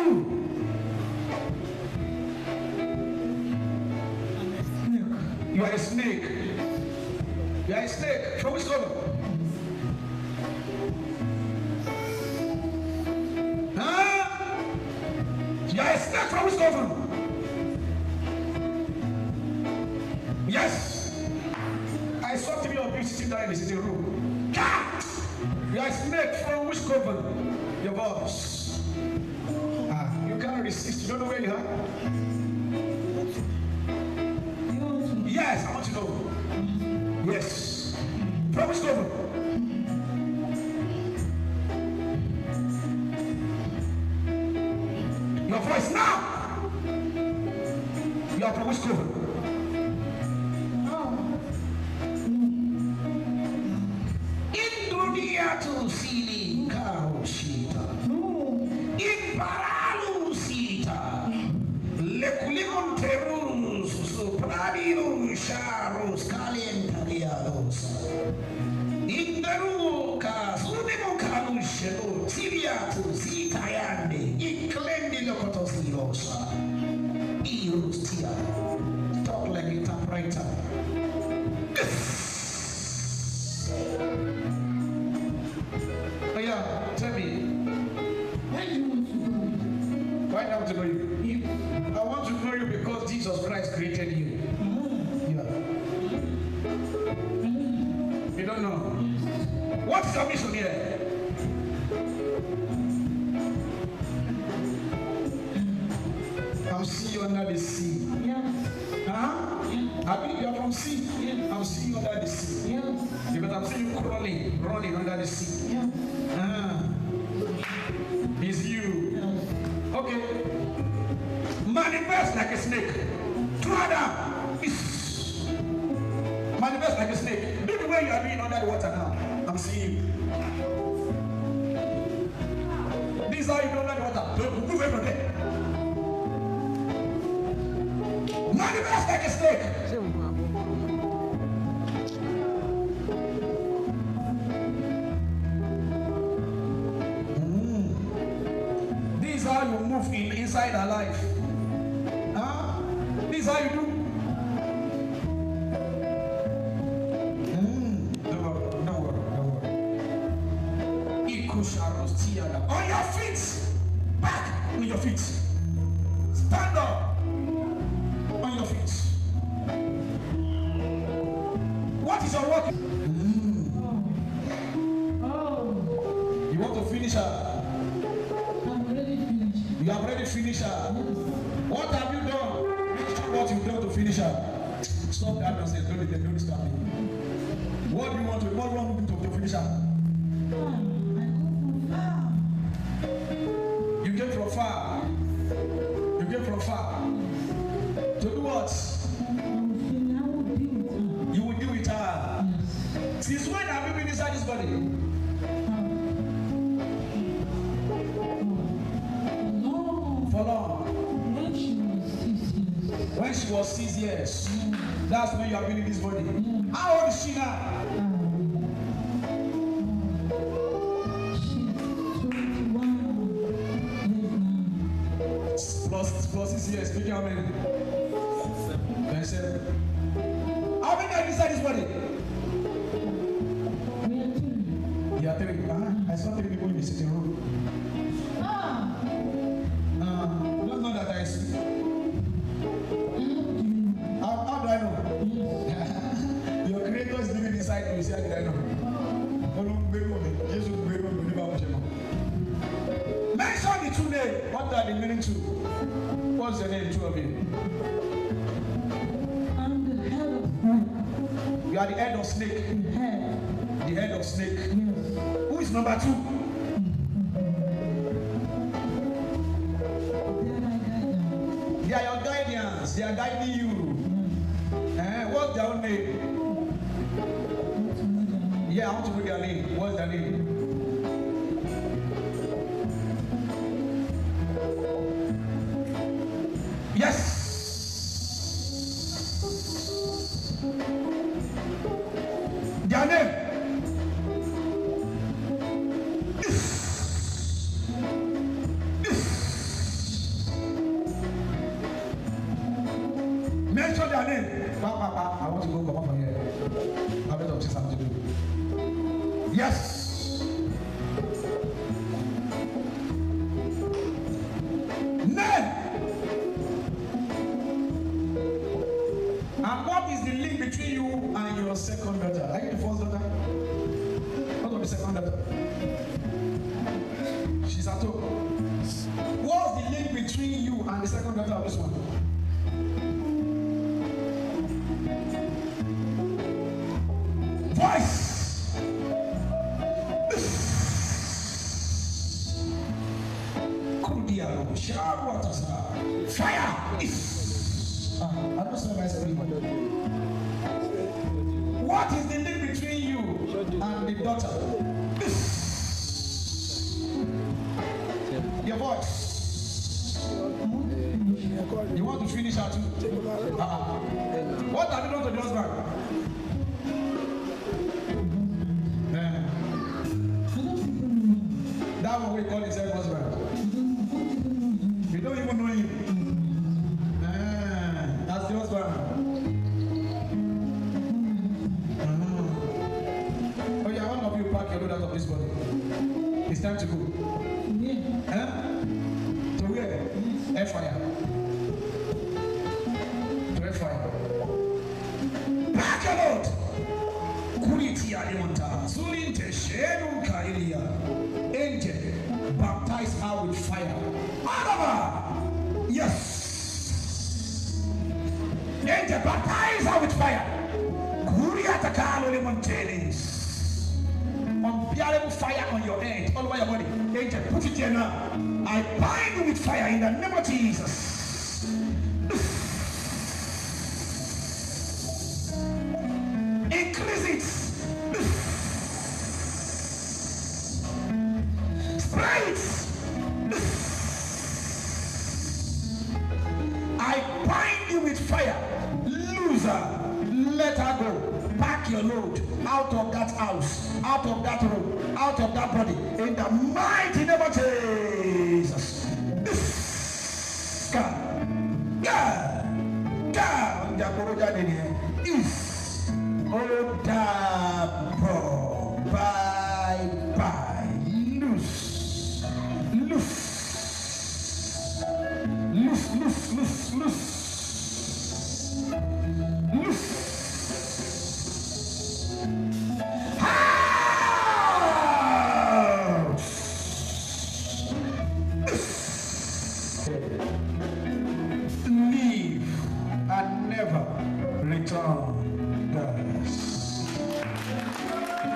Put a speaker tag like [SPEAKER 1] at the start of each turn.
[SPEAKER 1] you? You are a snake. You are a snake. From which color? Huh? You are a snake from which color? Yes. I saw three of you sitting down in the sitting room. You are a snake from which coven? Your boss. You can't resist. You don't know where you are? Yes, I want to know. Yes. From which coven? Your voice now. You are from which coven? To sili karoshita in paralusita lekulimon terus supradinus sharus calentariados in deruka sunimokanushedo siriatu sitayande iklendi lokotosirosa irustia. Talk like a typewriter. Tell me. Why do you want to know you? Why do I want to know you? I want to know you because Jesus Christ created you. Yeah. You don't know? What's your mission here? I'm seeing you under the sea. Yeah. Huh? Yeah. I believe you are from sea. Yeah. I'm seeing you under the sea. Yeah. Because I'm seeing you crawling, running under the sea. Yeah. It's you. Okay. Manifest like a snake. Throw down. Manifest like a snake. Look the way you are being under the water now. I'm seeing you. This is how you go under the water. Don't move away from there. Manifest like a snake. How you move inside our life. Huh? This is how you do. Don't worry. On your feet. Back on your feet. Stand up. On your feet. What is your work? You want to finish her? You have already finished her. What have you done? What you've done to finish her? Stop that nonsense. Don't disturb me. What do you want to do to finish her? You came from far. You came from far. To do what? You will deal with her. Since when have you been inside this body? When she was 6 years, that's when you have been in this body. How old is she now? Plus 6 years, speaking how many? 27. How many are inside this body? You are 3. I saw 3 people in the sitting room. Don't know that I see. How do I know? Your creator is living inside you. See, how did I know? Mention the 2 names. What are the meaning to? What's the name, 2 of you?
[SPEAKER 2] I'm the head of snake.
[SPEAKER 1] You are the head of snake. The head of snake.
[SPEAKER 2] Yes.
[SPEAKER 1] Who is number 2? They are your guardians. They are guiding you. What's their own name? Yeah, I want to know their name. What's their name? Yes. Their name. Mention their name. Papa, I want to go come up from here. I better say something to do. Yes. Name. And what is the link between you and your second daughter? Are you the first daughter? What of the second daughter? She's at home. What's the link between you and the second daughter of this one? Voice. Fire. I don't know myself anymore. What is the link between you and the daughter? Your voice. You want to finish her too? What have you done to the husband? That one we call himself husband. You don't even know him. That's the husband. Oh yeah, one of you pack your load out of this body. It's time to go. To where? Airfire. To airfire. Pack your load. Kuritia yonta. Sulinte shedu kailia. Angel, baptize her with fire. Araba! Yes! Angel, baptize her with fire. Kuriata kalo limontelis. Unbearable fire on your head, all over your body. Angel, put it here now. I bind you with fire in the name of Jesus. Increase it. I bind you with fire. Loser, let her go. Pack your load out of that house, out of that room, out of that body. In the mighty name of Jesus. God. Bye. Loose. Leave and never return.